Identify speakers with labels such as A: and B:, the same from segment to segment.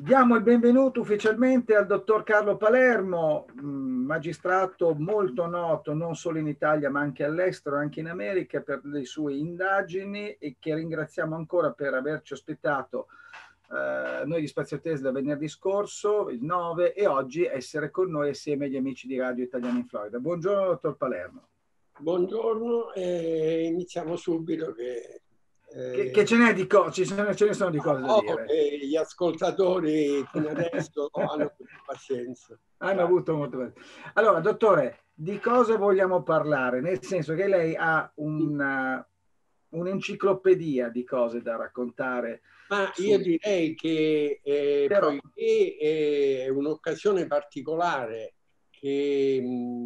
A: Diamo il benvenuto ufficialmente al dottor Carlo Palermo, magistrato molto noto non solo in Italia ma anche all'estero, anche in America, per le sue indagini, e che ringraziamo ancora per averci ospitato noi di Spazio Tesla venerdì scorso, il 9, e oggi essere con noi assieme agli amici di Radio Italiana in Florida. Buongiorno dottor Palermo.
B: Buongiorno, iniziamo subito
A: Che ce n'è di cose, ce ne sono di cose da dire.
B: Gli ascoltatori fino adesso hanno avuto pazienza.
A: Hanno avuto molto pazienza. Allora, dottore, di cosa vogliamo parlare? Nel senso che lei ha un'enciclopedia di cose da raccontare.
B: Ma io direi che poiché è un'occasione particolare che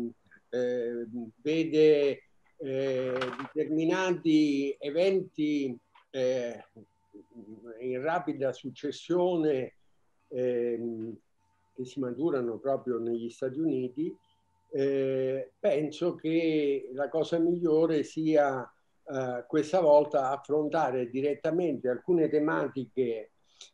B: vede determinati eventi in rapida successione che si maturano proprio negli Stati Uniti, penso che la cosa migliore sia questa volta affrontare direttamente alcune tematiche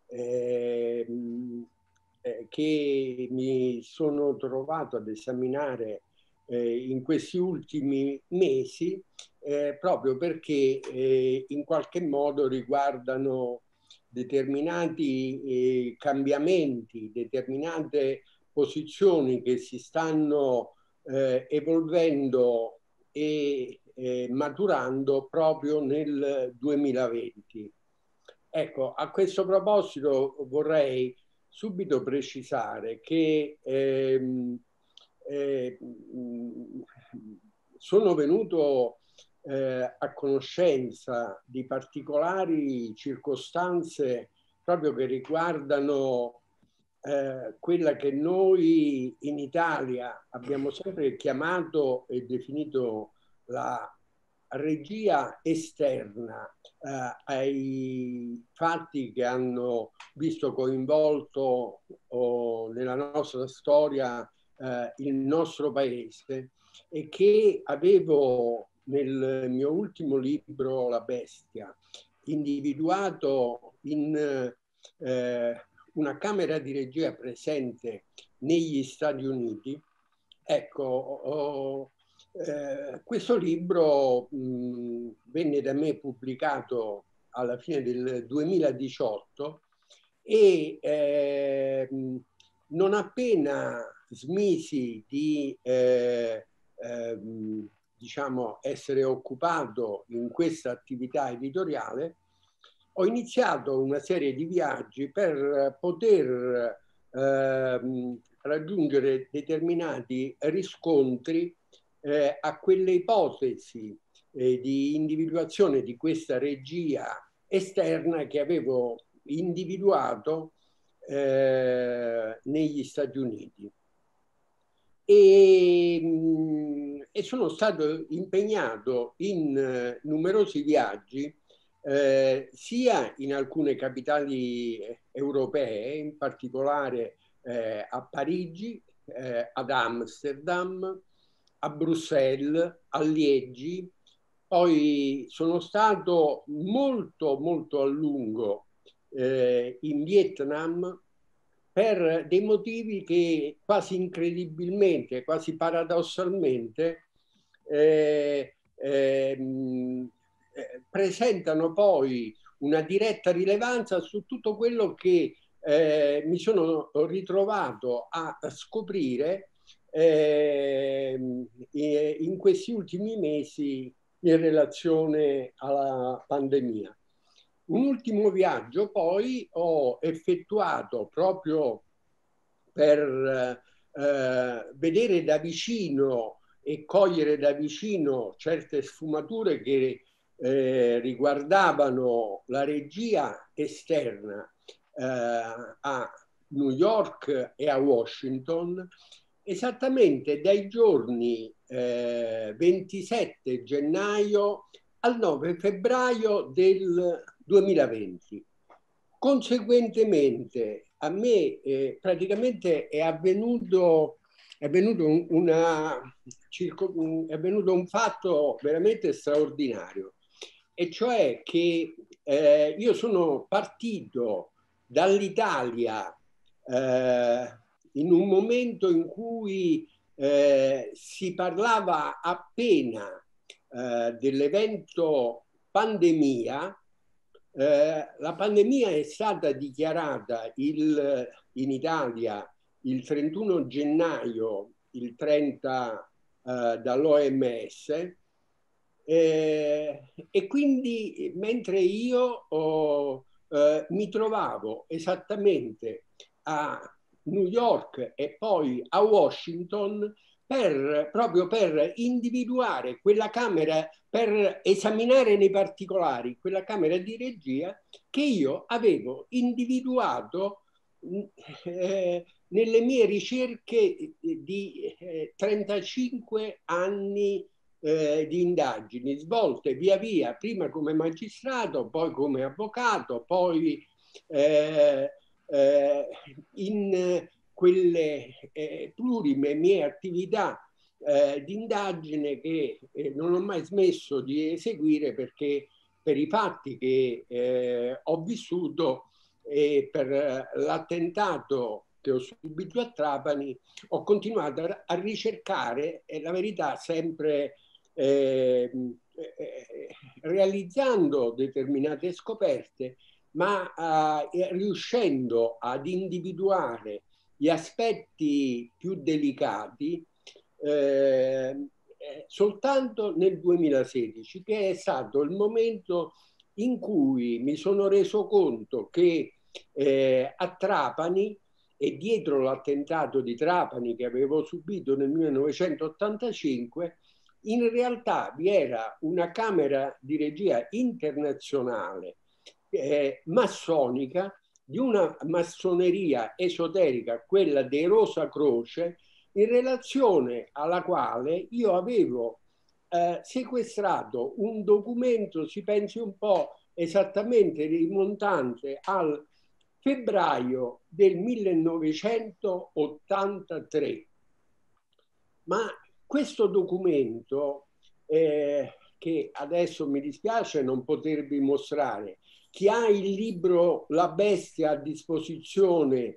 B: che mi sono trovato ad esaminare in questi ultimi mesi, proprio perché in qualche modo riguardano determinati cambiamenti, determinate posizioni che si stanno evolvendo e maturando proprio nel 2020. Ecco, a questo proposito vorrei subito precisare che sono venuto a conoscenza di particolari circostanze proprio che riguardano quella che noi in Italia abbiamo sempre chiamato e definito la regia esterna ai fatti che hanno visto coinvolto nella nostra storia il nostro paese, e che avevo nel mio ultimo libro, La Bestia, individuato in una camera di regia presente negli Stati Uniti. Ecco, questo libro venne da me pubblicato alla fine del 2018 e non appena smisi di diciamo essere occupato in questa attività editoriale, ho iniziato una serie di viaggi per poter raggiungere determinati riscontri a quelle ipotesi di individuazione di questa regia esterna che avevo individuato negli Stati Uniti. E sono stato impegnato in numerosi viaggi, sia in alcune capitali europee, in particolare a Parigi, ad Amsterdam, a Bruxelles, a Liegi. Poi sono stato molto a lungo in Vietnam, per dei motivi che quasi incredibilmente, quasi paradossalmente presentano poi una diretta rilevanza su tutto quello che mi sono ritrovato a scoprire in questi ultimi mesi in relazione alla pandemia. Un ultimo viaggio poi ho effettuato proprio per vedere da vicino e cogliere da vicino certe sfumature che riguardavano la regia esterna a New York e a Washington, esattamente dai giorni 27 gennaio al 9 febbraio del 2020. Conseguentemente a me praticamente è avvenuto un fatto veramente straordinario, e cioè che io sono partito dall'Italia in un momento in cui si parlava appena dell'evento pandemia. La pandemia è stata dichiarata in Italia il 31 gennaio, il 30 dall'OMS, e quindi mentre io mi trovavo esattamente a New York e poi a Washington proprio per individuare quella camera, per esaminare nei particolari quella camera di regia che io avevo individuato nelle mie ricerche di 35 anni di indagini svolte via via, prima come magistrato, poi come avvocato, poi in quelle plurime mie attività di indagine che non ho mai smesso di eseguire, perché per i fatti che ho vissuto e per l'attentato che ho subito a Trapani ho continuato a ricercare la verità, sempre realizzando determinate scoperte, ma riuscendo ad individuare gli aspetti più delicati soltanto nel 2016, che è stato il momento in cui mi sono reso conto che a Trapani e dietro l'attentato di Trapani che avevo subito nel 1985, in realtà vi era una camera di regia internazionale massonica, di una massoneria esoterica, quella dei Rosa Croce, in relazione alla quale io avevo sequestrato un documento, si pensi un po', esattamente rimontante al febbraio del 1983. Ma questo documento, che adesso mi dispiace non potervi mostrare, chi ha il libro La Bestia a disposizione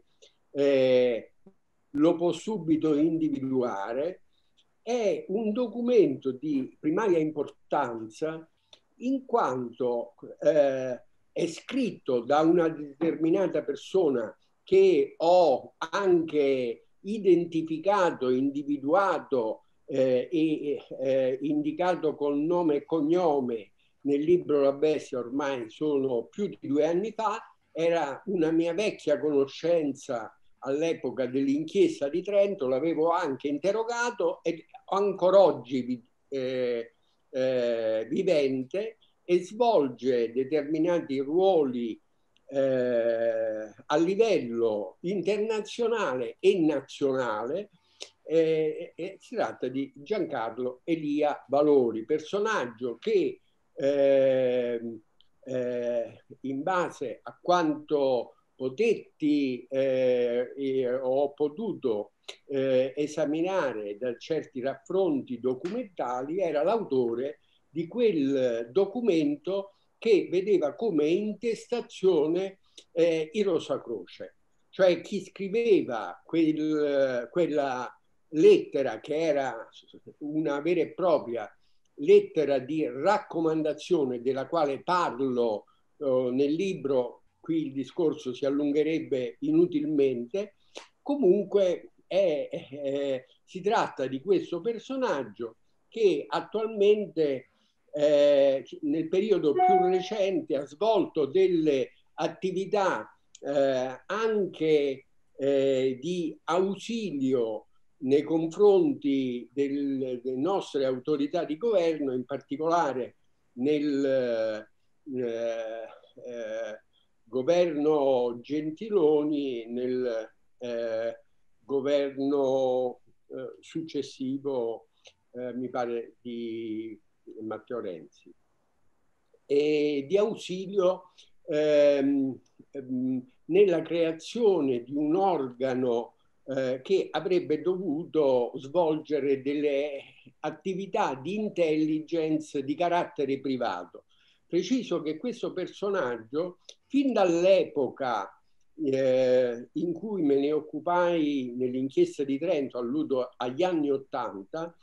B: lo può subito individuare, è un documento di primaria importanza in quanto è scritto da una determinata persona che ho anche identificato, individuato e indicato con nome e cognome nel libro La Bestia, ormai sono più di 2 anni fa. Era una mia vecchia conoscenza all'epoca dell'inchiesta di Trento, l'avevo anche interrogato e ancora oggi vivente, e svolge determinati ruoli a livello internazionale e nazionale. Si tratta di Giancarlo Elia Valori, personaggio che in base a quanto potetti ho potuto esaminare da certi raffronti documentali, era l'autore di quel documento che vedeva come intestazione i Rosa Croce, cioè chi scriveva quella lettera, che era una vera e propria lettera di raccomandazione della quale parlo nel libro. Qui il discorso si allungherebbe inutilmente. Comunque si tratta di questo personaggio che attualmente nel periodo più recente ha svolto delle attività anche di ausilio nei confronti delle nostre autorità di governo, in particolare nel governo Gentiloni, nel governo successivo, mi pare, di Matteo Renzi, e di ausilio nella creazione di un organo che avrebbe dovuto svolgere delle attività di intelligence di carattere privato. Preciso che questo personaggio, fin dall'epoca in cui me ne occupai nell'inchiesta di Trento, alludo agli anni '80,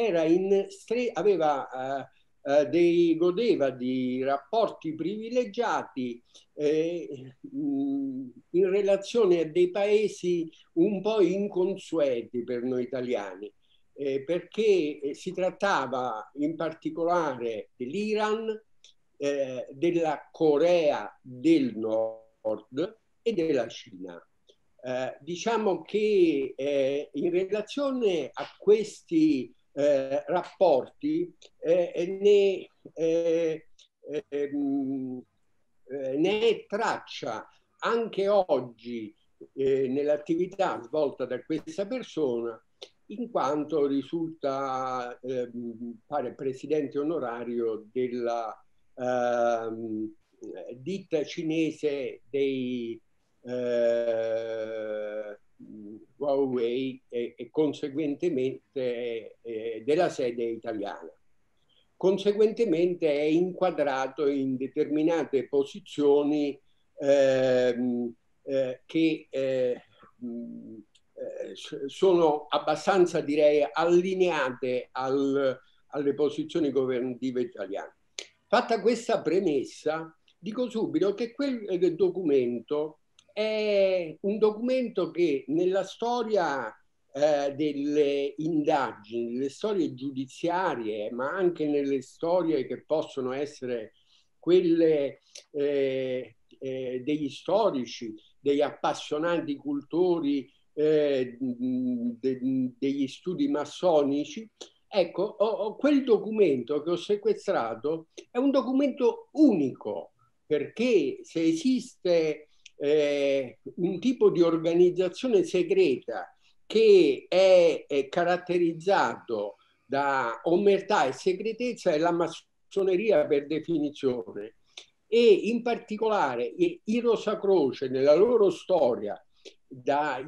B: godeva di rapporti privilegiati in relazione a dei paesi un po' inconsueti per noi italiani, perché si trattava in particolare dell'Iran, della Corea del Nord e della Cina. Diciamo che in relazione a questi rapporti ne è traccia anche oggi nell'attività svolta da questa persona, in quanto risulta pare presidente onorario della ditta cinese dei Huawei e conseguentemente della sede italiana. Conseguentemente è inquadrato in determinate posizioni che sono abbastanza, direi, allineate alle posizioni governative italiane. Fatta questa premessa, dico subito che quel documento è un documento che nella storia delle indagini, nelle storie giudiziarie, ma anche nelle storie che possono essere quelle degli storici, degli appassionati cultori, degli studi massonici. Ecco, quel documento che ho sequestrato è un documento unico, perché se esiste un tipo di organizzazione segreta che è caratterizzato da omertà e segretezza, è la massoneria per definizione. E in particolare i Rosacroce nella loro storia, dal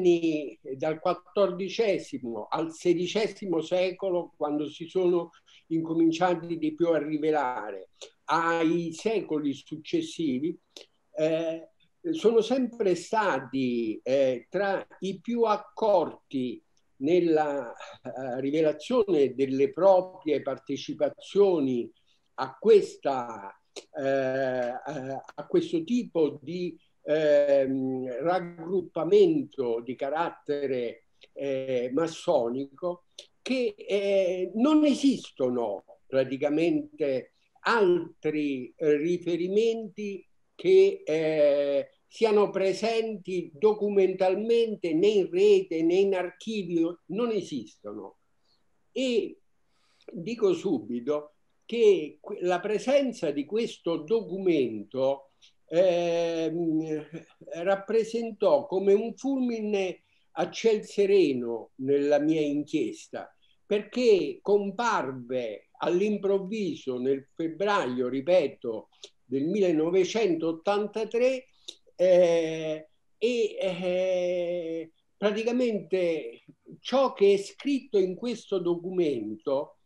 B: XIV al XVI secolo, quando si sono incominciati di più a rivelare, ai secoli successivi, sono sempre stati tra i più accorti nella rivelazione delle proprie partecipazioni a questo tipo di raggruppamento di carattere massonico, che non esistono praticamente altri riferimenti che siano presenti documentalmente né in rete né in archivio, non esistono. E dico subito che la presenza di questo documento rappresentò come un fulmine a ciel sereno nella mia inchiesta, perché comparve all'improvviso nel febbraio, ripeto, del 1983 praticamente ciò che è scritto in questo documento,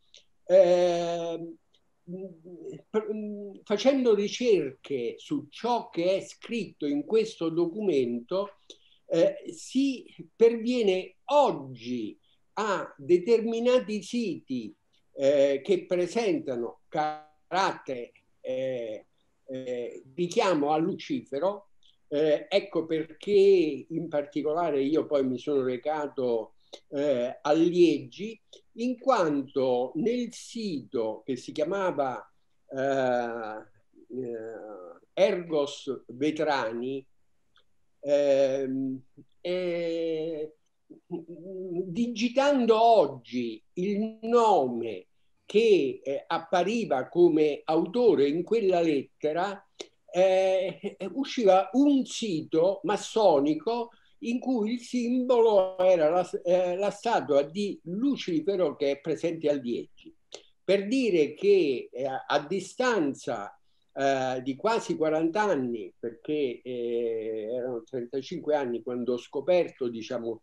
B: facendo ricerche su ciò che è scritto in questo documento, si perviene oggi a determinati siti che presentano carattere richiamo a Lucifero. Ecco perché in particolare io poi mi sono recato a Liegi, in quanto nel sito che si chiamava Ergos Vetrani, digitando oggi il nome che appariva come autore in quella lettera, usciva un sito massonico in cui il simbolo era la statua di Lucifero che è presente al Liegi. Per dire che a distanza di quasi 40 anni, perché erano 35 anni quando ho scoperto, diciamo,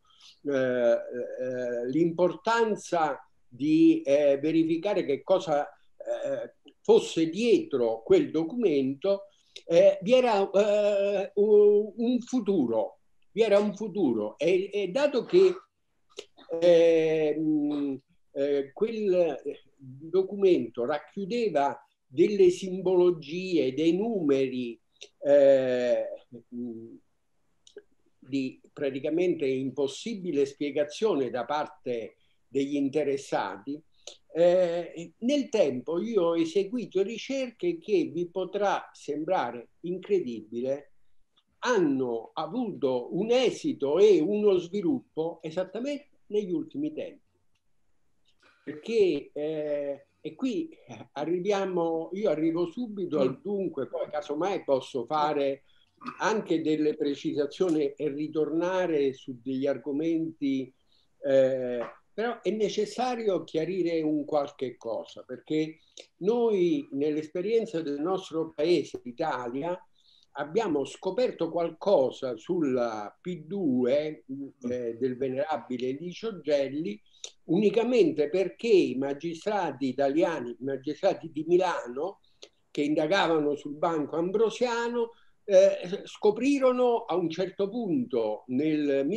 B: l'importanza di verificare che cosa fosse dietro quel documento, vi era un futuro, e dato che quel documento racchiudeva delle simbologie, dei numeri di praticamente impossibile spiegazione da parte degli interessati, nel tempo io ho eseguito ricerche che vi potrà sembrare incredibile, hanno avuto un esito e uno sviluppo esattamente negli ultimi tempi. Perché e qui io arrivo subito al dunque, poi casomai posso fare anche delle precisazioni e ritornare su degli argomenti, però è necessario chiarire un qualche cosa, perché noi nell'esperienza del nostro paese, l'Italia, abbiamo scoperto qualcosa sulla P2 del venerabile Licio Gelli unicamente perché i magistrati italiani, i magistrati di Milano, che indagavano sul Banco Ambrosiano, scoprirono a un certo punto nel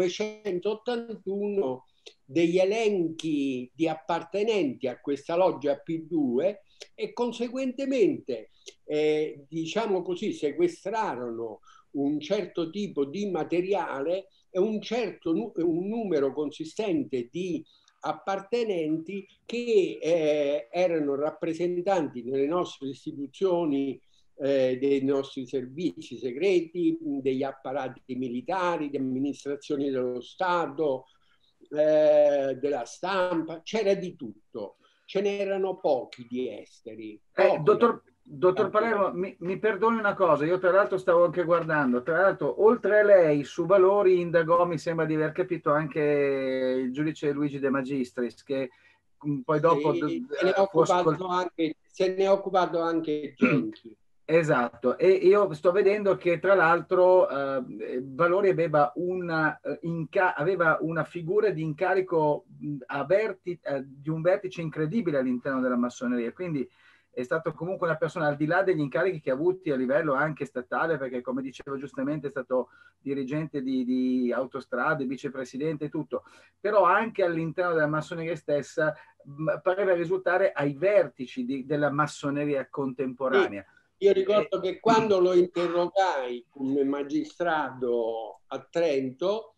B: 1981 degli elenchi di appartenenti a questa loggia P2 e conseguentemente diciamo così, sequestrarono un certo tipo di materiale e un numero consistente di appartenenti che erano rappresentanti nelle nostre istituzioni, dei nostri servizi segreti, degli apparati militari, di amministrazioni dello Stato, della stampa, c'era di tutto. Ce n'erano pochi di esteri.
A: Dottor Palermo, mi perdoni una cosa, io tra l'altro stavo anche guardando, tra l'altro oltre a lei su Valori indagò, mi sembra di aver capito, anche il giudice Luigi De Magistris, che poi dopo
B: se ne è occupato anche Genchi.
A: Esatto, e io sto vedendo che tra l'altro Valori aveva una figura di incarico di un vertice incredibile all'interno della massoneria, quindi è stato comunque una persona al di là degli incarichi che ha avuti a livello anche statale, perché come dicevo giustamente è stato dirigente di autostrade, vicepresidente e tutto, però anche all'interno della massoneria stessa pareva risultare ai vertici della massoneria contemporanea.
B: Io ricordo che quando lo interrogai come magistrato a Trento,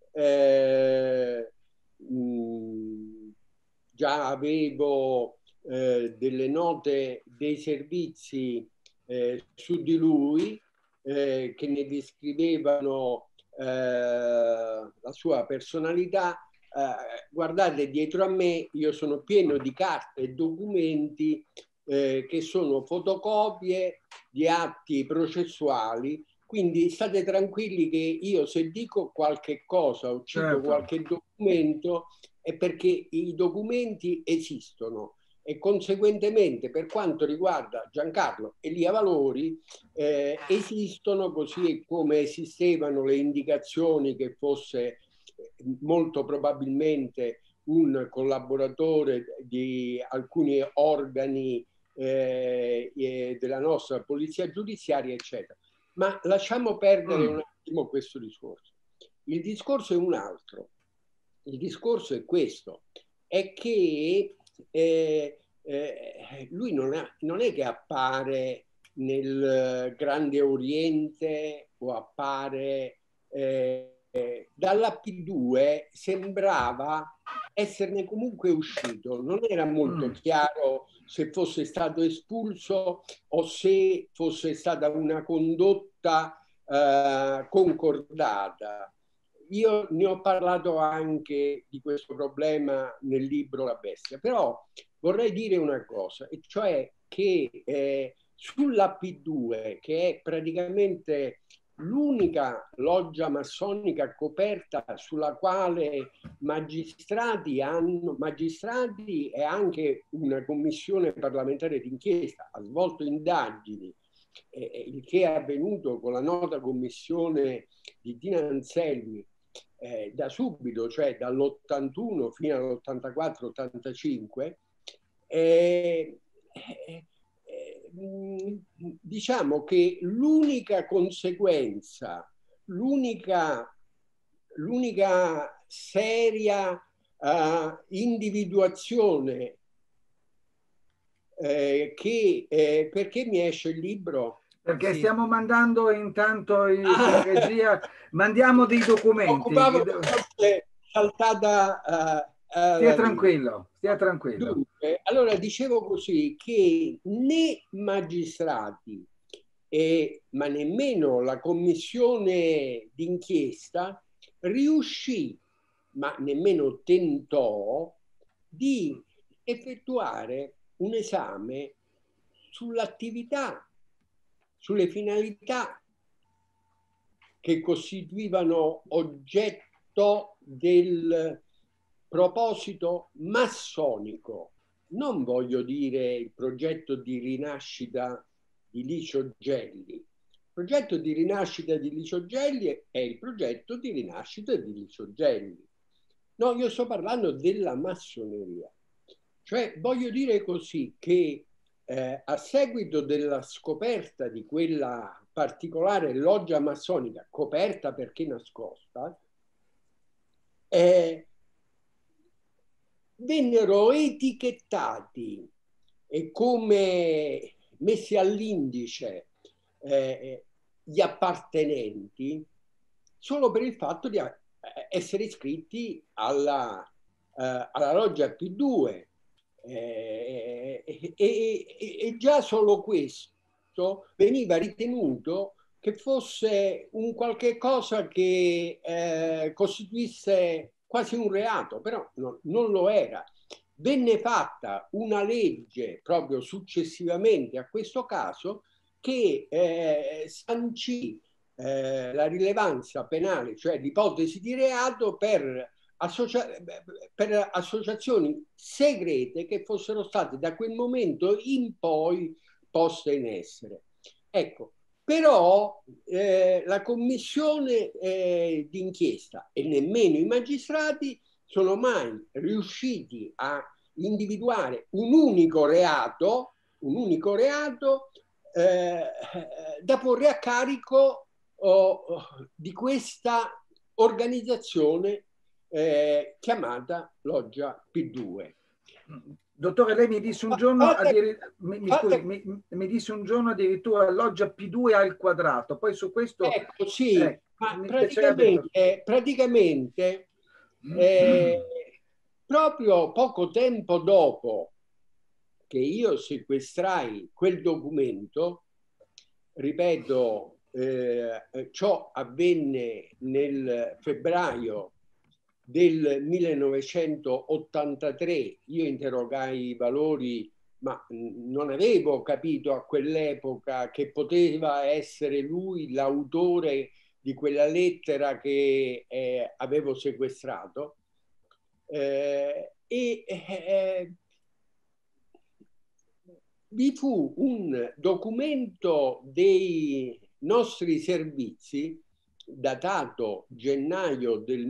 B: già avevo delle note dei servizi su di lui che ne descrivevano la sua personalità. Guardate, dietro a me io sono pieno di carte e documenti che sono fotocopie di atti processuali, quindi state tranquilli che io se dico qualche cosa o cito qualche documento è perché i documenti esistono e conseguentemente per quanto riguarda Giancarlo Elia Valori esistono, così come esistevano le indicazioni che fosse molto probabilmente un collaboratore di alcuni organi della nostra polizia giudiziaria, eccetera. Ma lasciamo perdere un attimo questo discorso. Il discorso è un altro. Il discorso è questo, è che lui non è che appare nel Grande Oriente o appare dalla P2, sembrava esserne comunque uscito, non era molto chiaro se fosse stato espulso o se fosse stata una condotta concordata. Io ne ho parlato anche di questo problema nel libro La Bestia, però vorrei dire una cosa, e cioè che sulla P2, che è praticamente l'unica loggia massonica coperta sulla quale magistrati e anche una commissione parlamentare d'inchiesta ha svolto indagini, il che è avvenuto con la nota commissione di Tina Anselmi da subito, cioè dall'81 fino all'84-85, diciamo che l'unica conseguenza, l'unica seria individuazione perché mi esce il libro?
A: Perché
B: Sì.
A: stiamo mandando intanto per regia, mandiamo dei documenti.
B: Saltata
A: stia tranquillo, stia tranquillo.
B: Dunque, allora dicevo così che né magistrati ma nemmeno la commissione d'inchiesta riuscì, ma nemmeno tentò, di effettuare un esame sull'attività, sulle finalità che costituivano oggetto del proposito massonico. Non voglio dire il progetto di rinascita di Licio Gelli. Il progetto di rinascita di Licio Gelli è il progetto di rinascita di Licio Gelli. No, io sto parlando della massoneria. Cioè, voglio dire così che a seguito della scoperta di quella particolare loggia massonica, coperta perché nascosta, vennero etichettati e come messi all'indice gli appartenenti solo per il fatto di essere iscritti alla loggia P2. E già solo questo veniva ritenuto che fosse un qualche cosa che costituisse quasi un reato, però non lo era. Venne fatta una legge proprio successivamente a questo caso che sancì la rilevanza penale, cioè l'ipotesi di reato per associazioni segrete che fossero state da quel momento in poi poste in essere. Ecco, però la commissione d'inchiesta e nemmeno i magistrati sono mai riusciti a individuare un unico reato da porre a carico di questa organizzazione chiamata Loggia P2.
A: Dottore, lei mi disse un giorno, mi disse un giorno addirittura Loggia P2 al quadrato, poi su questo...
B: Ecco, sì, ma praticamente proprio poco tempo dopo che io sequestrai quel documento, ripeto, ciò avvenne nel febbraio del 1983, io interrogai i valori, ma non avevo capito a quell'epoca che poteva essere lui l'autore di quella lettera che avevo sequestrato. Vi fu un documento dei nostri servizi datato gennaio del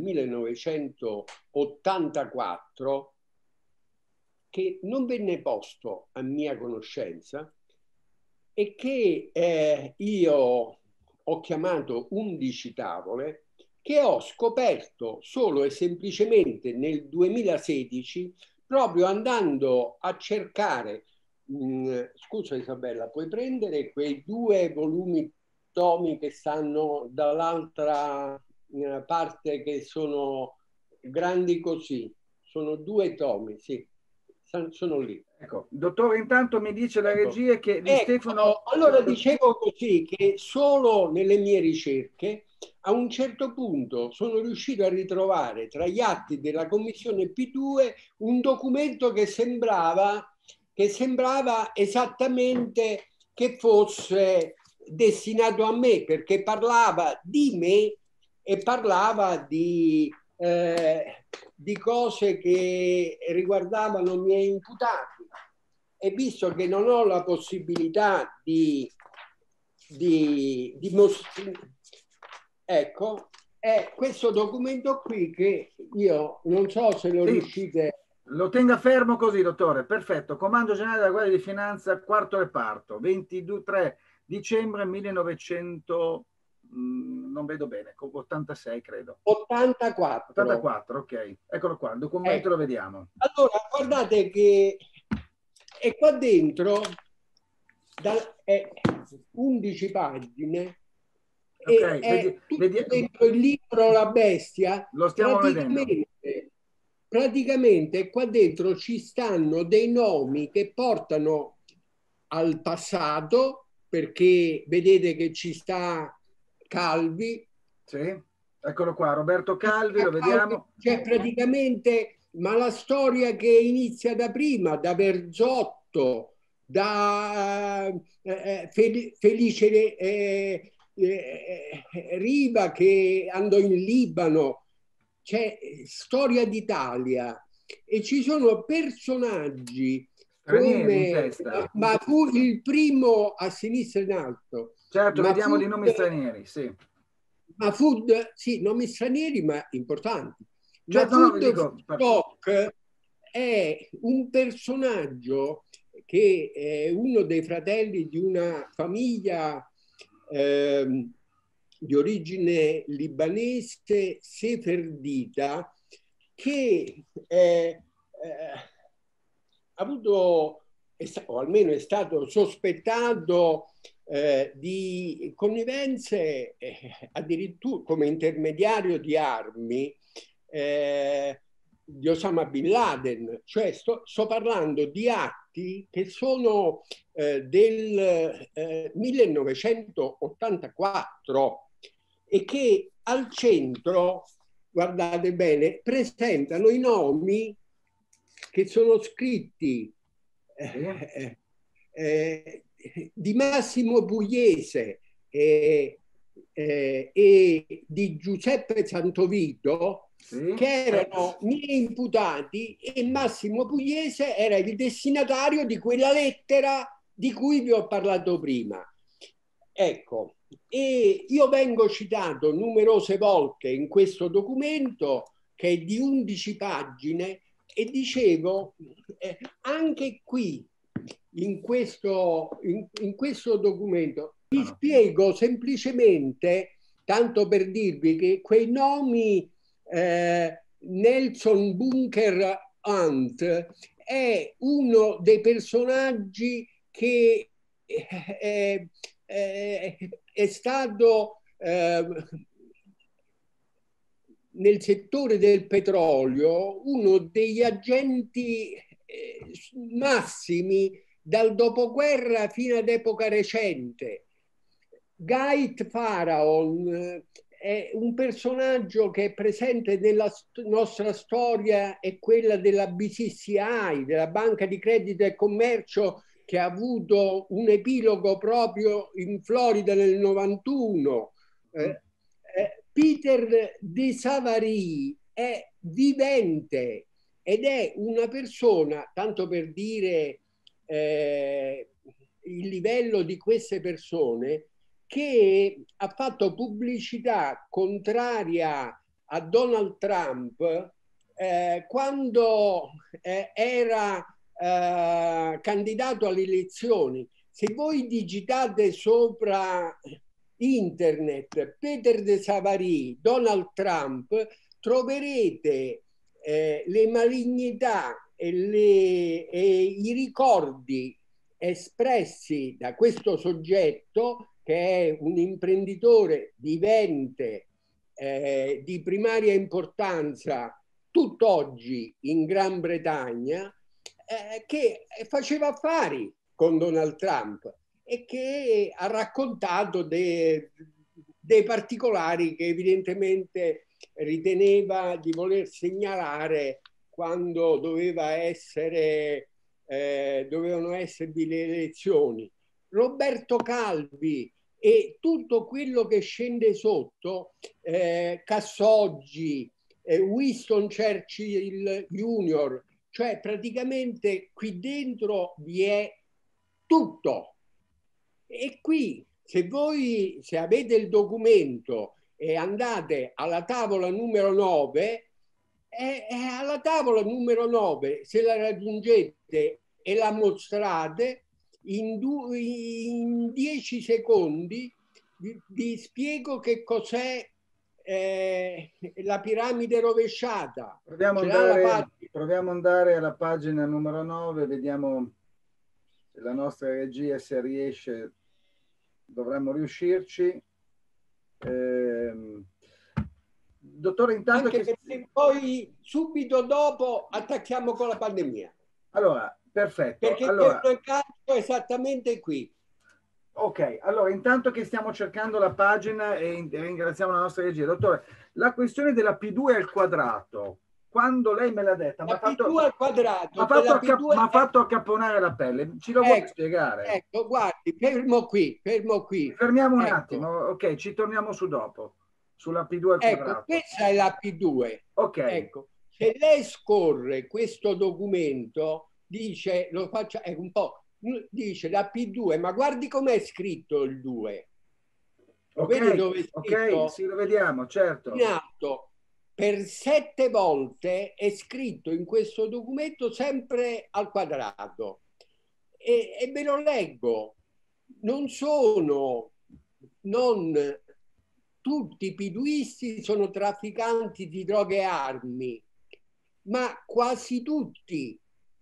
B: 1984 che non venne posto a mia conoscenza e che io ho chiamato 11 tavole, che ho scoperto solo e semplicemente nel 2016 proprio andando a cercare. Scusa Isabella, puoi prendere quei 2 volumi tomi che stanno dall'altra parte, che sono grandi così? Sono 2 tomi, sì, sono lì.
A: Ecco, dottore, intanto mi dice la regia che Di Stefano...
B: Allora dicevo così che solo nelle mie ricerche a un certo punto sono riuscito a ritrovare tra gli atti della commissione P2 un documento che sembrava esattamente che fosse destinato a me, perché parlava di me e parlava di cose che riguardavano i miei imputati. E visto che non ho la possibilità di mostrare, ecco, è questo documento qui che io non so se lo riuscite
A: Lo tenga fermo così, dottore. Perfetto. Comando Generale della Guardia di Finanza, quarto reparto, 23 dicembre 1900, non vedo bene, 86 credo.
B: 84.
A: 84, ok. Eccolo qua, il documento lo
B: Ecco.
A: vediamo.
B: Allora, guardate che è qua dentro, è 11 pagine,
A: Ok,
B: e è tutto
A: vedi,
B: dentro il libro La Bestia.
A: lo stiamo vedendo.
B: Praticamente qua dentro ci stanno dei nomi che portano al passato, perché vedete che ci sta Calvi.
A: Sì, eccolo qua, Roberto Calvi, lo vediamo.
B: Cioè praticamente, ma la storia che inizia da prima, da Berzotto, da Felice Riva che andò in Libano, c'è storia d'Italia e ci sono personaggi
A: Stranieri in
B: come,
A: testa.
B: ma fu il primo a sinistra in alto,
A: Certo,
B: ma
A: vediamo
B: fu
A: di nomi stranieri, sì.
B: Mahfoud, sì, nomi stranieri ma importanti.
A: Certo, no,
B: Mahfoud
A: dico,
B: Fouk è un personaggio che è uno dei fratelli di una famiglia di origine libanese seferdita che ha avuto, o almeno è stato sospettato di connivenze addirittura come intermediario di armi di Osama Bin Laden, cioè sto parlando di atti che sono del 1984 e che al centro, guardate bene, presentano i nomi che sono scritti di Massimo Pugliese e di Giuseppe Santovito,
A: sì,
B: che erano miei imputati, e Massimo Pugliese era il destinatario di quella lettera di cui vi ho parlato prima. Ecco, e io vengo citato numerose volte in questo documento che è di 11 pagine e dicevo, anche qui in questo documento vi spiego semplicemente, tanto per dirvi che quei nomi, Nelson Bunker Hunt è uno dei personaggi che è stato nel settore del petrolio uno degli agenti massimi dal dopoguerra fino ad epoca recente. Gait Pharaon è un personaggio che è presente nella nostra storia, è quella della BCCI, della Banca di Credito e Commercio, che ha avuto un epilogo proprio in Florida nel 91. Peter De Savary è vivente ed è una persona, tanto per dire il livello di queste persone, che ha fatto pubblicità contraria a Donald Trump quando era candidato alle elezioni. Se voi digitate sopra internet Peter De Savary, Donald Trump, troverete le malignità e i ricordi espressi da questo soggetto, che è un imprenditore vivente di primaria importanza tutt'oggi in Gran Bretagna, che faceva affari con Donald Trump e che ha raccontato dei particolari che evidentemente riteneva di voler segnalare quando dovevano esservi le elezioni. Roberto Calvi e tutto quello che scende sotto, Cassoggi, Winston Churchill Jr., cioè praticamente qui dentro vi è tutto. E qui, se avete il documento e andate alla tavola numero 9, è alla tavola numero 9, se la raggiungete e la mostrate, in 10 secondi vi spiego che cos'è la piramide rovesciata.
A: Proviamo ad andare alla pagina numero 9, vediamo se la nostra regia, se riesce, dovremmo riuscirci. Dottore, intanto
B: anche perché poi subito dopo attacchiamo con la pandemia.
A: Allora, perfetto.
B: Perché
A: allora,
B: c'è il calcio esattamente qui.
A: Ok, allora intanto che stiamo cercando la pagina e ringraziamo la nostra regia. Dottore, la questione della P2 al quadrato, quando lei me l'ha detta, mi ha
B: P2 al quadrato,
A: fatto accapponare la pelle. Ci lo vuole spiegare?
B: Ecco, guardi, fermo qui.
A: Fermiamo un attimo, ok, ci torniamo su dopo, sulla P2 al quadrato.
B: Questa è la P2.
A: Ok.
B: Ecco, se lei scorre questo documento, dice, lo faccia un po', dice la P2, ma guardi com'è scritto il 2. Lo vede dove è scritto?
A: Ok, sì, lo vediamo, certo.
B: In alto. Per 7 volte è scritto in questo documento sempre al quadrato. E ve lo leggo. Non tutti i piduisti sono trafficanti di droghe e armi, ma quasi tutti.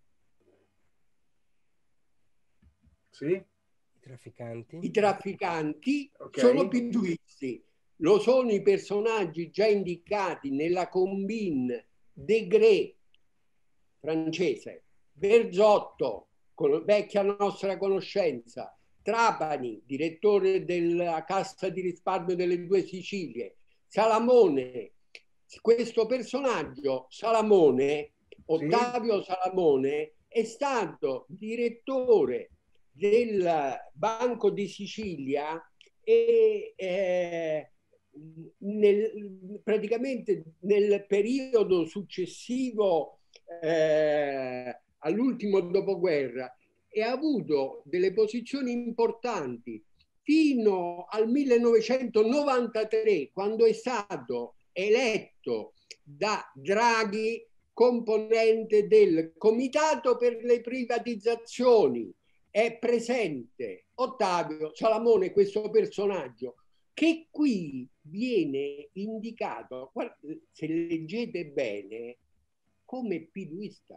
A: Sì?
B: I trafficanti sono piduisti. Lo sono i personaggi già indicati nella combine Degré francese, Berzotto, vecchia nostra conoscenza, Trapani, direttore della Cassa di risparmio delle Due Sicilie, Salamone. Questo personaggio, Salamone, Ottavio Salamone, è stato direttore del Banco di Sicilia e praticamente nel periodo successivo all'ultimo dopoguerra, e ha avuto delle posizioni importanti fino al 1993, quando è stato eletto da Draghi componente del Comitato per le privatizzazioni. È presente Ottavio Salamone, questo personaggio che qui viene indicato, se leggete bene, come piduista,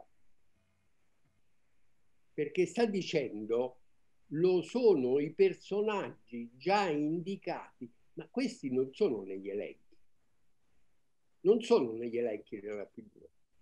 B: perché sta dicendo lo sono i personaggi già indicati, ma questi non sono negli elenchi, non sono negli elenchi della P2.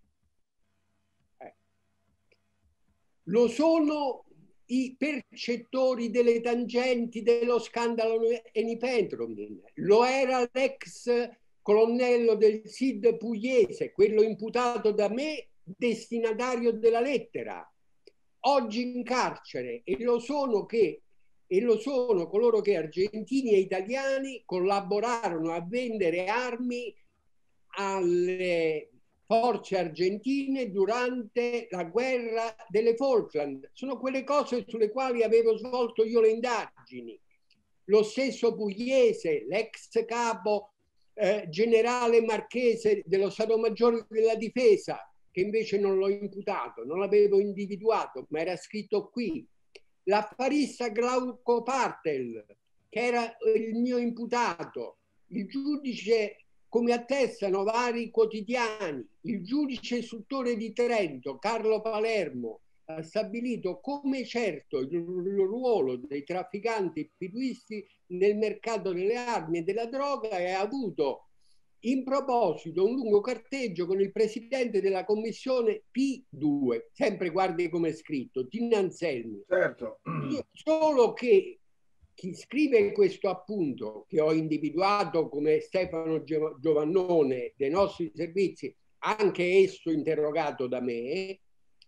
B: Lo sono i percettori delle tangenti dello scandalo Enipetromin, lo era l'ex colonnello del SID pugliese, quello imputato da me, destinatario della lettera, oggi in carcere, e lo sono coloro che, argentini e italiani, collaborarono a vendere armi alle forze argentine durante la guerra delle Falkland. Sono quelle cose sulle quali avevo svolto io le indagini. Lo stesso Pugliese, l'ex capo generale marchese dello Stato Maggiore della Difesa, che invece non l'ho imputato, non l'avevo individuato, ma era scritto qui. L'affarista Glauco Partel, che era il mio imputato, il giudice, come attestano vari quotidiani, il giudice istruttore di Trento, Carlo Palermo, ha stabilito come certo il ruolo dei trafficanti piduisti nel mercato delle armi e della droga, e ha avuto in proposito un lungo carteggio con il presidente della commissione P2, sempre guardi come è scritto, Tino Anselmi.
A: Certo.
B: Solo che chi scrive questo appunto, che ho individuato come Stefano Giovannone dei nostri servizi, anche esso interrogato da me,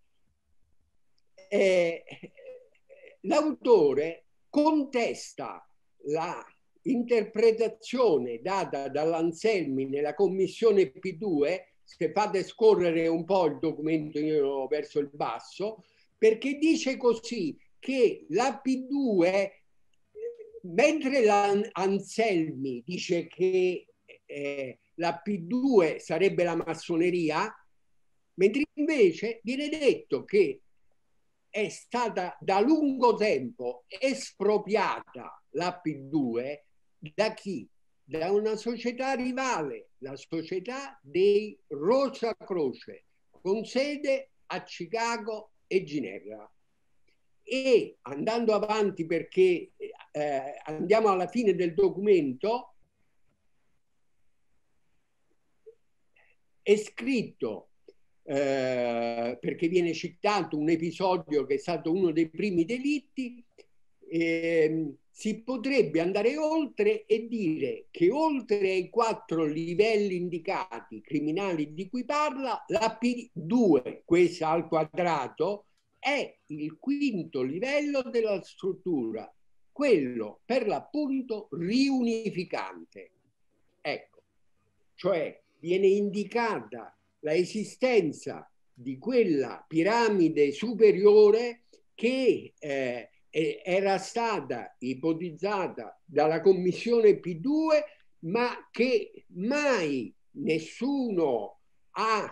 B: l'autore contesta la interpretazione data dall'Anselmi nella commissione P2, se fate scorrere un po' il documento verso il basso, perché dice così che la P2, mentre l'Anselmi dice che la P2 sarebbe la massoneria, mentre invece viene detto che è stata da lungo tempo espropriata la P2 da chi? Da una società rivale, la società dei Rosa Croce, con sede a Chicago e Ginevra. E andando avanti, perché andiamo alla fine del documento, è scritto, perché viene citato un episodio che è stato uno dei primi delitti, si potrebbe andare oltre e dire che oltre ai 4 livelli indicati criminali di cui parla, la P2, questa al quadrato, è il 5° livello della struttura, quello per l'appunto riunificante. Ecco, cioè viene indicata la esistenza di quella piramide superiore che era stata ipotizzata dalla commissione P2, ma che mai nessuno ha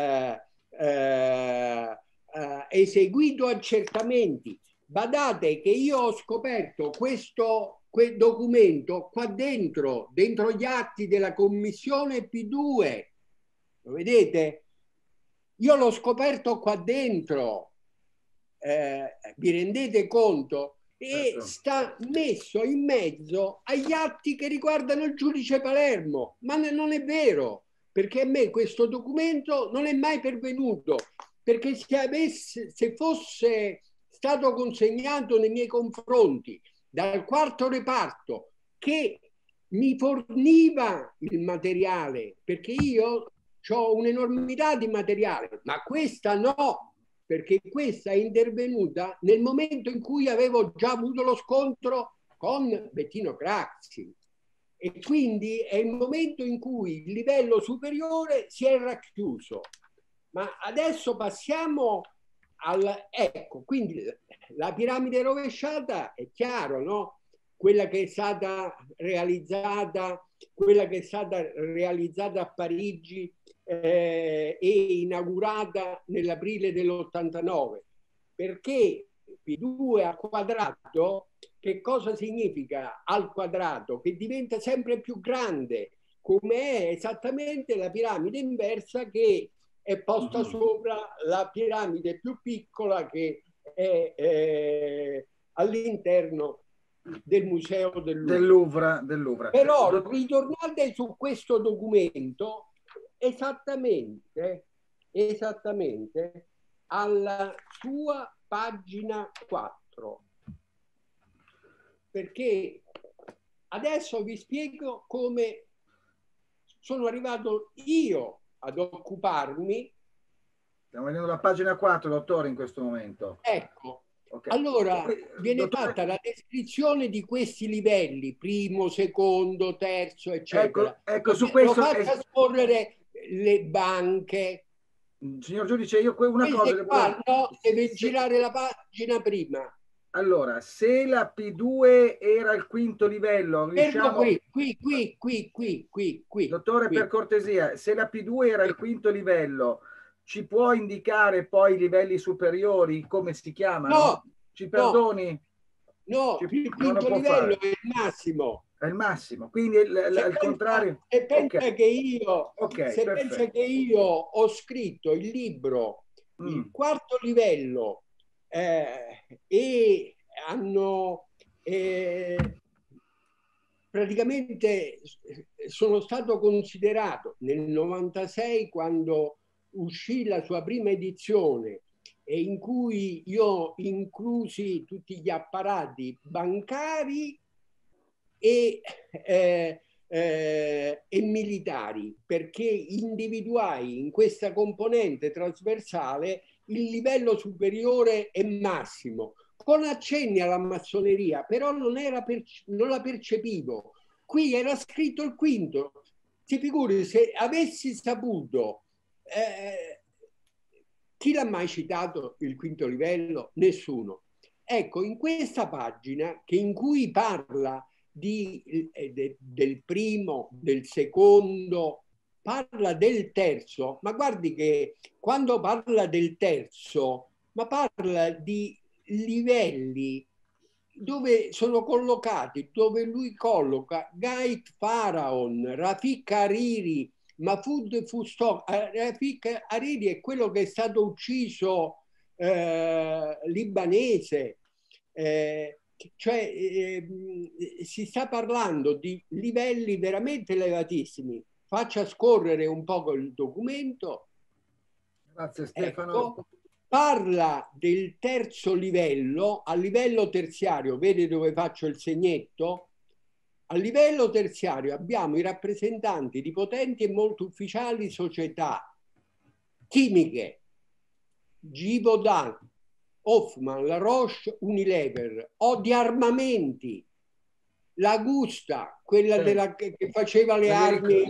B: eseguito accertamenti. Badate che io ho scoperto questo documento qua dentro gli atti della commissione P2. Lo vedete? Io l'ho scoperto qua dentro. Vi rendete conto? E sta messo in mezzo agli atti che riguardano il giudice Palermo, ma non è vero, perché a me questo documento non è mai pervenuto, perché se fosse stato consegnato nei miei confronti dal 4° reparto che mi forniva il materiale, perché io ho un'enormità di materiale, ma questa no, perché questa è intervenuta nel momento in cui avevo già avuto lo scontro con Bettino Craxi, e quindi è il momento in cui il livello superiore si è racchiuso. Ma adesso passiamo ecco, quindi la piramide rovesciata è chiaro, no? Quella che è stata realizzata a Parigi e inaugurata nell'aprile dell'89. Perché P2 al quadrato, che cosa significa al quadrato? Che diventa sempre più grande, come è esattamente la piramide inversa che è posta sopra la piramide più piccola che è all'interno del museo del Louvre.
A: Del Louvre.
B: Però ritornate su questo documento esattamente alla sua pagina 4, perché adesso vi spiego come sono arrivato io ad occuparmi.
A: Stiamo vedendo la pagina 4, dottore, in questo momento.
B: Ecco, okay. Allora viene fatta la descrizione di questi livelli, primo, secondo, terzo, eccetera.
A: Ecco su questo...
B: Lo faccia scorrere le banche.
A: Signor giudice, io una cosa...
B: Qua, no, deve girare la pagina prima.
A: Allora, se la P2 era il 5° livello, riusciamo...
B: Qui.
A: Dottore, per cortesia, se la P2 era il 5° livello, ci può indicare poi i livelli superiori, come si chiamano?
B: No,
A: ci perdoni?
B: No, il 5° livello è il massimo.
A: È il massimo, quindi il contrario...
B: Se pensa che io ho scritto il libro, il 4° livello, e hanno praticamente sono stato considerato nel 96, quando uscì la sua prima edizione, e in cui io inclusi tutti gli apparati bancari e militari, perché individuai in questa componente trasversale il livello superiore e massimo, con accenni alla massoneria, però non la percepivo. Qui era scritto il 5°. Si figuri, se avessi saputo, chi l'ha mai citato il 5° livello? Nessuno. Ecco, in questa pagina in cui parla del primo, del secondo, parla del terzo, ma guardi che quando parla del terzo, ma parla di livelli dove sono collocati, dove lui colloca Gait Faraon, Rafik Hariri, Mahfoud Foustoq. Rafik Hariri è quello che è stato ucciso libanese. Si sta parlando di livelli veramente elevatissimi. Faccia scorrere un po' il documento.
A: Grazie Stefano.
B: Ecco, parla del terzo livello, a livello terziario, vede dove faccio il segnetto? A livello terziario abbiamo i rappresentanti di potenti e molto ufficiali società chimiche, Givaudan, Hoffman, La Roche, Unilever, o di armamenti, la Gusta, quella che faceva le armi,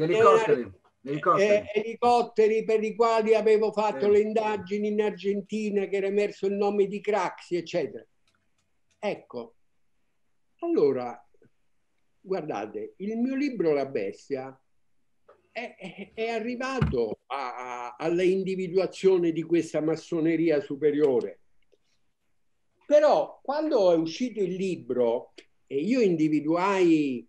B: elicotteri per i quali avevo fatto le indagini in Argentina, che era emerso il nome di Craxi, eccetera. Ecco, allora, guardate, il mio libro La Bestia è arrivato alla individuazione di questa massoneria superiore. Però quando è uscito il libro e io individuai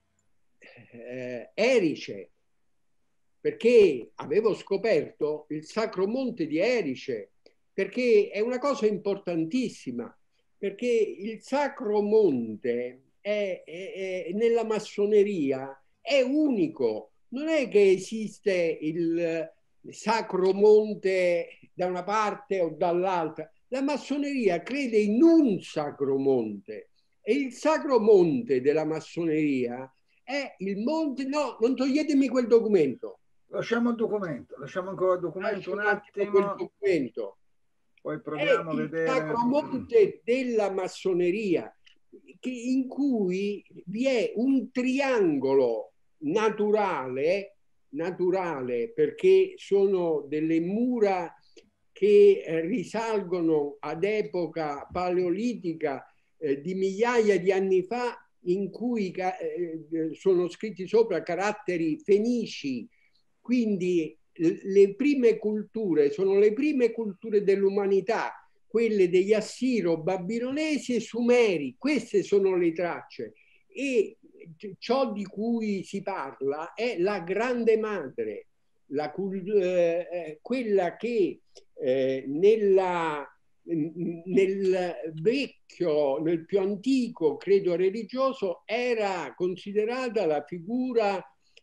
B: Erice, perché avevo scoperto il Sacro Monte di Erice, perché è una cosa importantissima, perché il Sacro Monte nella massoneria è unico, non è che esiste il Sacro Monte da una parte o dall'altra. La massoneria crede in un Sacro Monte e il Sacro Monte della massoneria è il monte. No, non toglietemi quel documento.
A: Lasciamo il documento, lasciamo ancora il documento un attimo.
B: Quel documento.
A: Poi proviamo a vedere.
B: Il Sacro Monte della massoneria, in cui vi è un triangolo naturale perché sono delle mura che risalgono ad epoca paleolitica di migliaia di anni fa, in cui sono scritti sopra caratteri fenici, quindi le prime culture sono le prime culture dell'umanità, quelle degli assiro-babilonesi e sumeri. Queste sono le tracce, e ciò di cui si parla è la grande madre, quella che nel vecchio, nel più antico credo religioso, era considerata la figura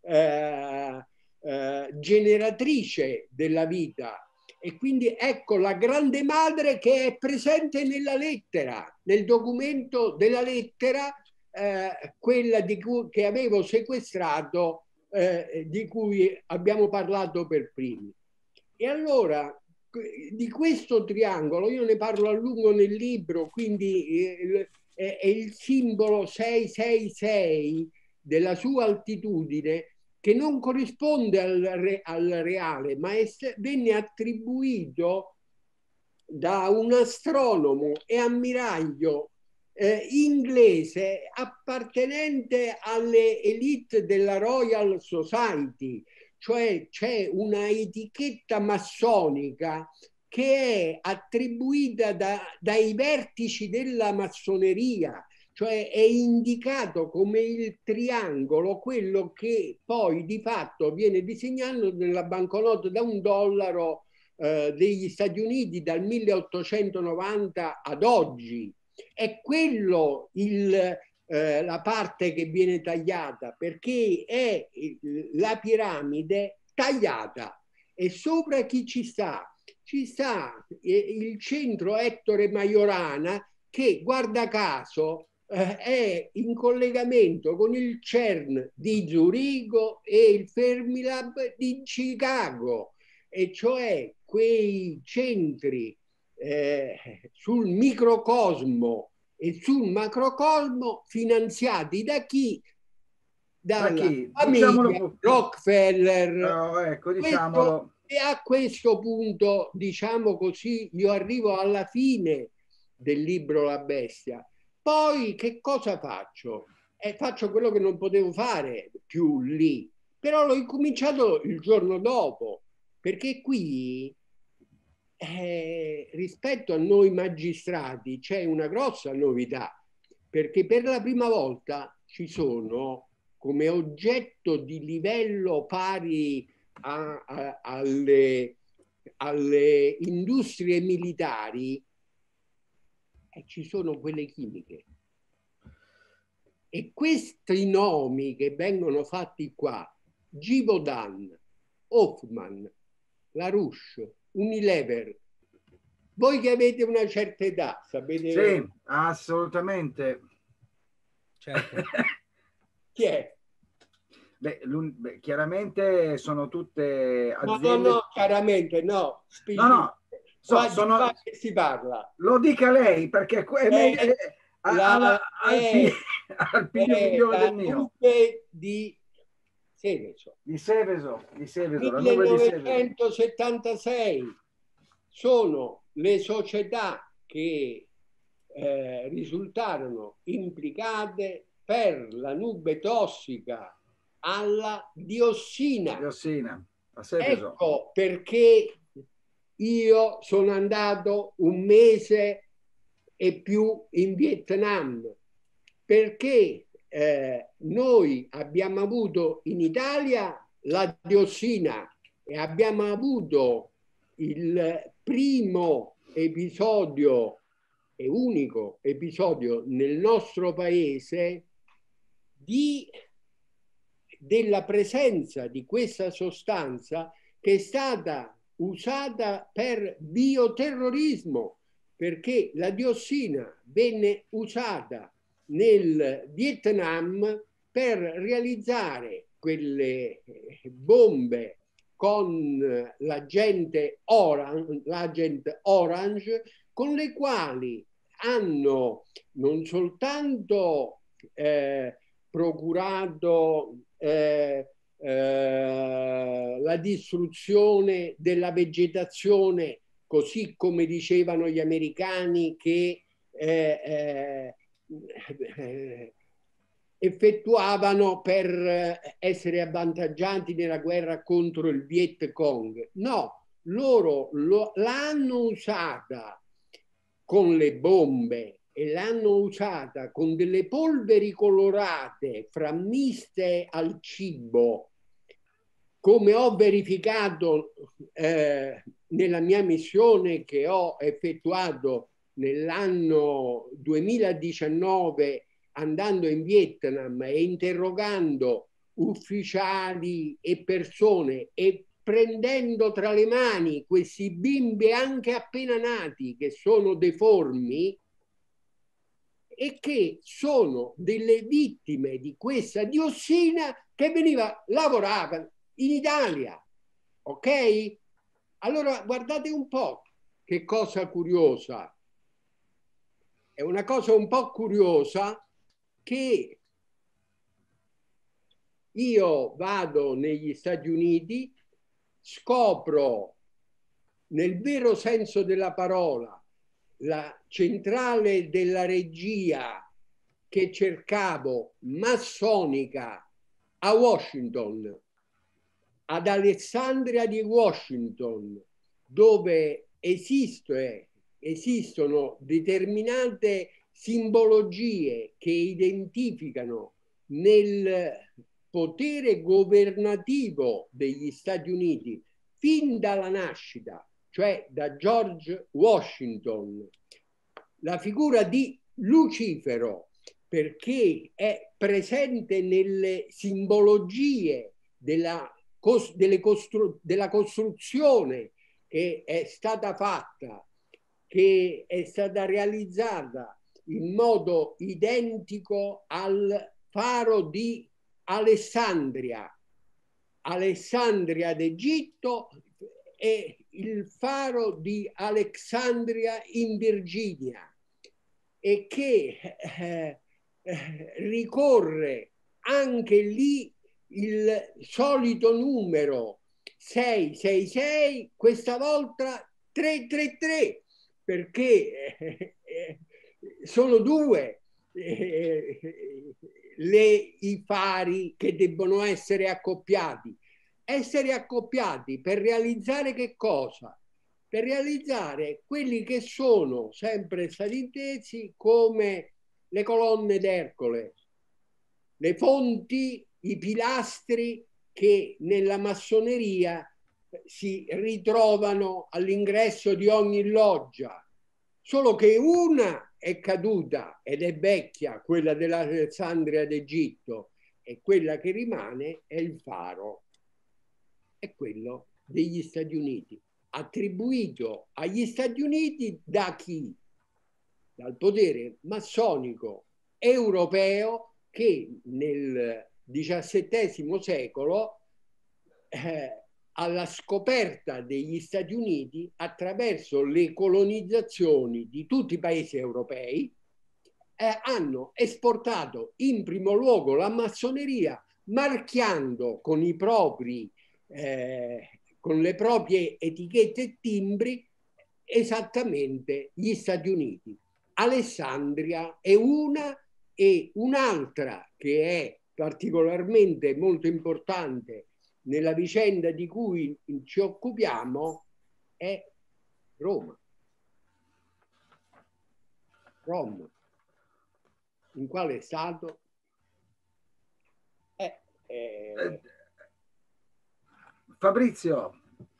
B: generatrice della vita. E quindi ecco la grande madre che è presente nella lettera, nel documento della lettera, quella che avevo sequestrato, di cui abbiamo parlato per primi. E allora di questo triangolo io ne parlo a lungo nel libro, quindi è il simbolo 666 della sua altitudine, che non corrisponde al reale, ma venne attribuito da un astronomo e ammiraglio inglese appartenente alle elite della Royal Society. Cioè c'è una etichetta massonica che è attribuita dai vertici della massoneria, cioè è indicato come il triangolo, quello che poi di fatto viene disegnato nella banconota da $1 degli Stati Uniti dal 1890 ad oggi. È quello la parte che viene tagliata, perché è la piramide tagliata, e sopra chi ci sta? Ci sta il centro Ettore Majorana, che guarda caso è in collegamento con il CERN di Zurigo e il Fermilab di Chicago, e cioè quei centri sul microcosmo e sul macrocosmo finanziati da chi? Dalla famiglia Rockefeller.
A: Ecco, diciamolo.
B: E a questo punto, diciamo così, io arrivo alla fine del libro La Bestia. Poi che cosa faccio? faccio quello che non potevo fare più lì, però l'ho incominciato il giorno dopo, perché qui rispetto a noi magistrati c'è una grossa novità, perché per la prima volta ci sono come oggetto di livello pari alle industrie militari, ci sono quelle chimiche. E questi nomi che vengono fatti qua, Givaudan, Hoffman, LaRouche, Unilever, voi che avete una certa età, sapete?
A: Sì, assolutamente.
C: Certo.
B: Chi è?
A: Beh, chiaramente sono tutte
B: No,
A: aziende...
B: no, chiaramente no.
A: No,
B: Qua sono... che si parla.
A: Lo dica lei, perché al piglio migliore del mio.
B: Nube di Seveso.
A: Di Seveso, la nube di Seveso.
B: 1976 sono le società che risultarono implicate per la nube tossica alla diossina.
A: A Seveso.
B: Ecco perché io sono andato un mese e più in Vietnam, perché noi abbiamo avuto in Italia la diossina e abbiamo avuto il primo episodio e unico episodio nel nostro paese della presenza di questa sostanza che è stata usata per bioterrorismo, perché la diossina venne usata nel Vietnam per realizzare quelle bombe con l'agente orange, con le quali hanno non soltanto procurato la distruzione della vegetazione, così come dicevano gli americani che effettuavano per essere avvantaggiati nella guerra contro il Viet Cong. No, loro l'hanno usata con le bombe e l'hanno usata con delle polveri colorate frammiste al cibo, come ho verificato nella mia missione che ho effettuato nell'anno 2019 andando in Vietnam e interrogando ufficiali e persone e prendendo tra le mani questi bimbi anche appena nati che sono deformi e che sono delle vittime di questa diossina che veniva lavorata in Italia. Ok? Allora guardate un po' che cosa curiosa. È una cosa un po' curiosa che io vado negli Stati Uniti, scopro nel vero senso della parola la centrale della regia che cercavo massonica a Washington, ad Alessandria di Washington, dove esistono determinate simbologie che identificano nel potere governativo degli Stati Uniti fin dalla nascita, cioè da George Washington, la figura di Lucifero, perché è presente nelle simbologie della costruzione che è stata fatta, che è stata realizzata in modo identico al faro di Alessandria d'Egitto e il faro di Alexandria in Virginia, e che ricorre anche lì il solito numero 666, questa volta 333, perché sono due i fari che debbono essere accoppiati. Essere accoppiati per realizzare che cosa? Per realizzare quelli che sono sempre stati intesi come le colonne d'Ercole, le fonti, i pilastri che nella massoneria si ritrovano all'ingresso di ogni loggia. Solo che una è caduta ed è vecchia, quella dell'Alessandria d'Egitto, e quella che rimane è il faro, è quello degli Stati Uniti, attribuito agli Stati Uniti da chi? Dal potere massonico europeo che nel XVII secolo, alla scoperta degli Stati Uniti, attraverso le colonizzazioni di tutti i paesi europei, hanno esportato in primo luogo la massoneria, marchiando con i propri con le proprie etichette e timbri esattamente gli Stati Uniti. Alessandria è una, e un'altra che è particolarmente molto importante nella vicenda di cui ci occupiamo è Roma. Roma. In quale stato?
A: Fabrizio,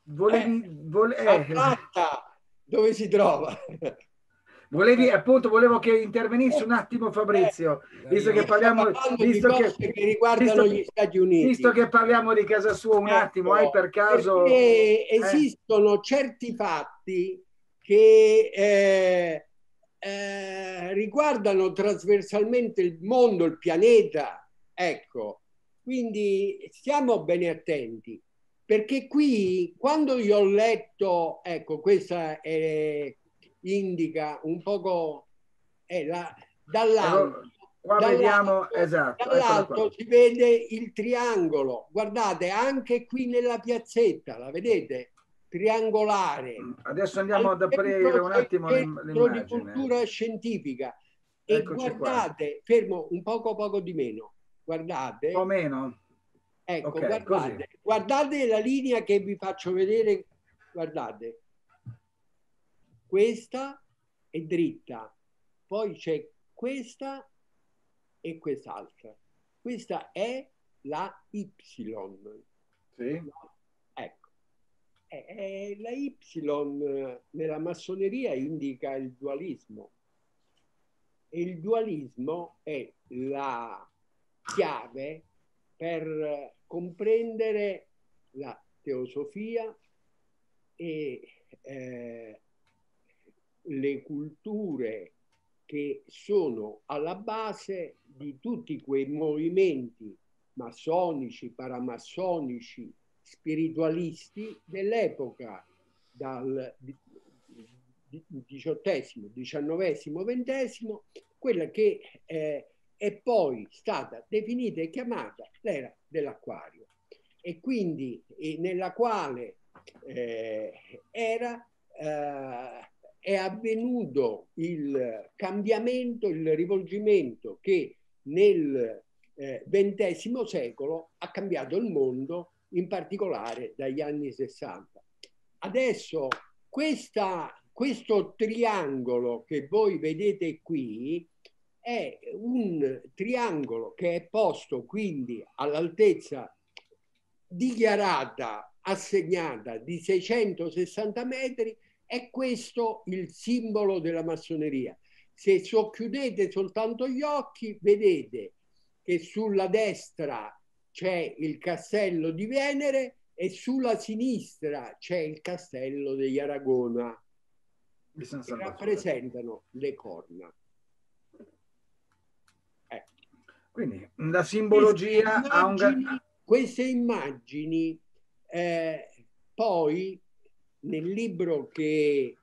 B: Atlanta, dove si trova?
A: Volevo che intervenissi un attimo, Fabrizio, visto che parliamo
B: di cose che riguardano gli Stati Uniti.
A: Visto che parliamo di casa sua, un attimo, hai per caso...
B: Esistono certi fatti che riguardano trasversalmente il mondo, il pianeta, ecco, quindi stiamo bene attenti. Perché qui, quando io ho letto, ecco, questa indica un poco dall'alto.
A: Qua vediamo, esatto.
B: Dall'alto si vede il triangolo. Guardate, anche qui nella piazzetta, la vedete? Triangolare.
A: Adesso andiamo ad aprire un attimo l'immagine.
B: Di cultura scientifica. E eccoci, guardate, qua. Fermo un poco di meno. Guardate.
A: Un po' meno.
B: Ecco, okay, guardate la linea che vi faccio vedere, guardate, questa è dritta, poi c'è questa e quest'altra, questa è la Y. Sì. Ecco, la Y nella massoneria indica il dualismo, e il dualismo è la chiave per comprendere la teosofia e le culture che sono alla base di tutti quei movimenti massonici, paramassonici, spiritualisti dell'epoca, dal XVIII, XIX, XX, quella che è poi stata definita e chiamata l'era dell'Acquario, e quindi nella quale è avvenuto il cambiamento, il rivolgimento che nel XX secolo ha cambiato il mondo, in particolare dagli anni 60. Adesso questo triangolo che voi vedete qui è un triangolo che è posto quindi all'altezza dichiarata, assegnata di 660 metri. È questo il simbolo della massoneria. Se socchiudete soltanto gli occhi, vedete che sulla destra c'è il castello di Venere e sulla sinistra c'è il castello degli Aragona, che rappresentano le corna.
A: Quindi la simbologia
B: queste immagini poi nel libro che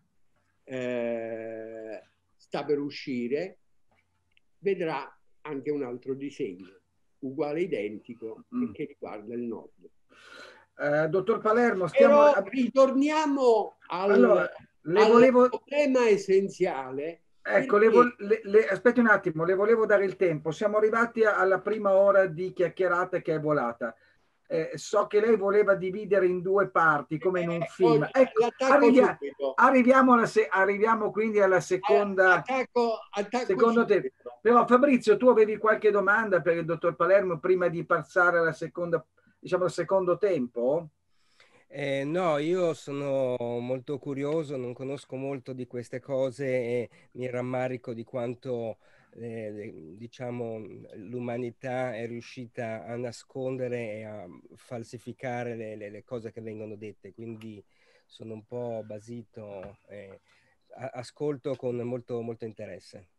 B: sta per uscire vedrà anche un altro disegno uguale, identico, che riguarda il nord.
A: Dottor Palermo,
B: ritorniamo al problema essenziale
A: Ecco,
B: Perché?
A: aspetti un attimo, le volevo dare il tempo. Siamo arrivati alla prima ora di chiacchierata che è volata. So che lei voleva dividere in due parti, come in un film. Ecco,
B: L'attacco subito.
A: arriviamo quindi alla seconda,
B: Attacco
A: secondo tempo.
B: subito.
A: Però Fabrizio, tu avevi qualche domanda per il dottor Palermo prima di passare alla seconda, diciamo, al secondo tempo?
C: No, io sono molto curioso, non conosco molto di queste cose e mi rammarico di quanto, diciamo, l'umanità è riuscita a nascondere e a falsificare le cose che vengono dette, quindi sono un po' basito e ascolto con molto, molto interesse.